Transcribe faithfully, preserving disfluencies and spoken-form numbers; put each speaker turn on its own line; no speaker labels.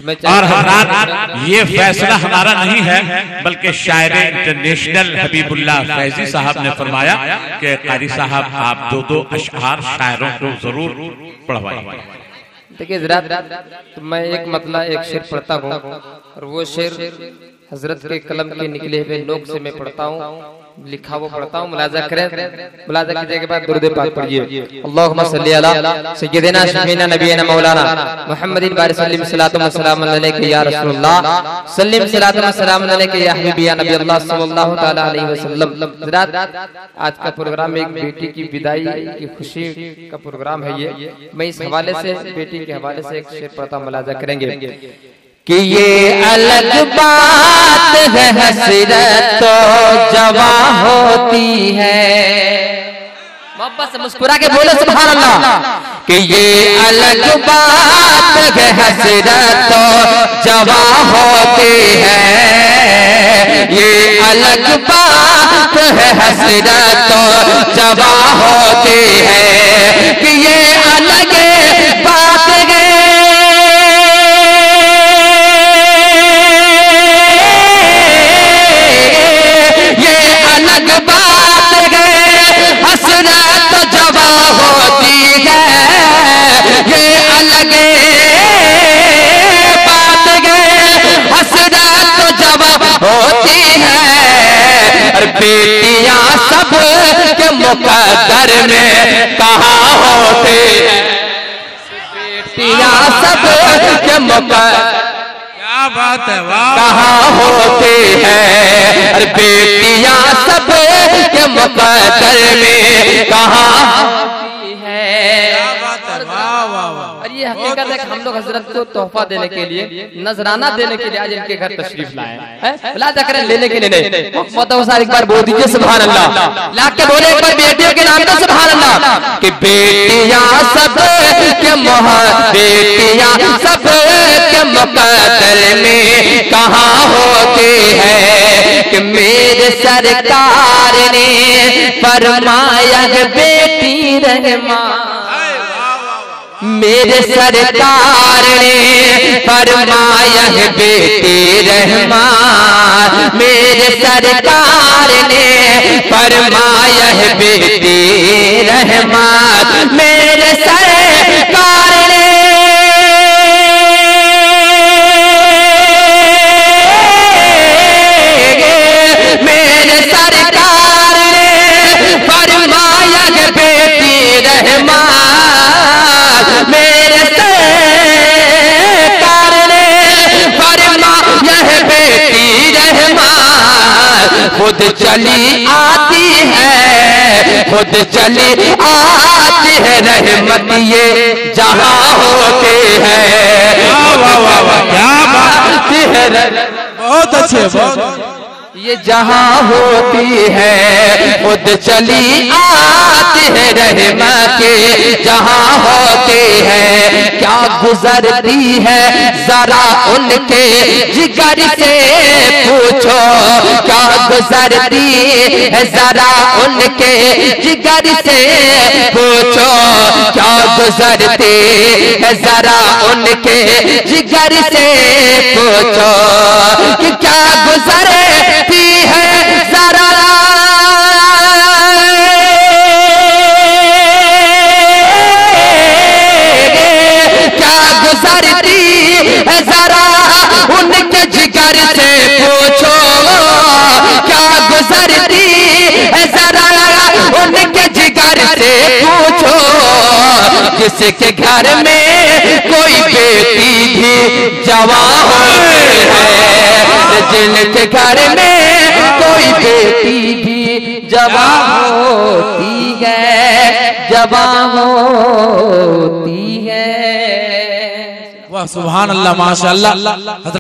और हज़रात ये फैसला हमारा नहीं है, बल्कि शायर इंटरनेशनल हबीबुल्लाह फैजी साहब ने फरमाया कि कारी साहब आप दो दो अशआर शायरों को जरूर पढ़वाइए।
देखिए जरा, तो मैं एक मतलब एक शेर पढ़ता हूँ और वो शेर हजरत के कलम के निकले हुए नोक से मैं पढ़ता हूँ, लिखा वो पढ़ता हूँ, मुलाजा करें। मुलाजा कीजिए के बाद दुरूद पाक पढ़िए। अल्लाहुम्मा सल्ली अला सय्यिदिना शफीना नबीना मौलाना मुहम्मदिन बारिक सल्लम सलातु व सलाम अलैका या रसूलुल्लाह सल्लम सलातु व सलाम अलैका या हबीबी या नबी अल्लाह सल्लल्लाहु तआला अलैहि वसल्लम। जरा आज का प्रोग्राम एक बेटी की विदाई की खुशी का प्रोग्राम है ये। मैं इस हवाले से बेटी के हवाले से एक शेर पढ़ता, मुलाजा करेंगे कि ये अलग बात है हसरत तो जवा होती है। मोहब्बत से मुस्कुरा के बोले सुभान अल्लाह। कि ये अलग बात है हसरत तो जवा होती है, ये अलग बात है हसरत तो जवा होती है। कि ये अलग बात है, बेटियां सब के मुकद्दर में कहाँ होते हैं, बेटियां सब के मुकद्दर
क्या बात है, वाह,
कहाँ होते हैं। अरे बेटियां सब के मुकद्दर में कहाँ होती है।
क्या बात है, वाह वाह वाह।
और ये हकीकत है कि हम लोग हजरत को तोहफा देने के लिए, नजराना देने के लिए आज इनके घर तशरीफ लाए हैं। मुलाजा करें, लेने के लिए नहीं। मोहतबर एक बार बोल दीजिए सुभान अल्लाह, ला के बोले एक बार बेटियों के नाम पे सुभान अल्लाह। कि बेटियां सब के मोह, बेटियां सब के मुकद्दर में कहाँ होते हैं। कि मेरे सरकार ने फरमाया है बेटी रहमान, मेरे सरकार ने फरमाया है बेटी रहमान, मेरे सरकार ने फरमाया है बेटी रहमान, मेरे सरकार ने मेरे सरकार ने फरमाया है बेटी रहमान, मेरे सरकार ने फरमाया है बेटी रहमान। खुद चली आती है, खुद चली आती है रहमत ये जहाँ होते हैं।
वाह वाह वाह, क्या बात
है,
बहुत अच्छे, बहुत
ये जहाँ होती है। खुद चली आती है रहमत के जहाँ होते हैं। क्या गुजरती है जरा उनके जिगर से पूछो, क्या गुजरती है जरा उनके जिगर से पूछो, क्या गुजरती है जरा उनके जिगर से पूछो। कि क्या गुजरती है जरा क्या गुजरती है जरा उनके जिगर से पूछो, क्या गुजरती है जरा उनके जिगर से पूछो। जिसके घर में कोई बेटी भी जवान होती है, जिनके घर में कोई बेटी भी जवान होती है, जवान होती है।
वाह सुभान अल्लाह, माशाअल्लाह।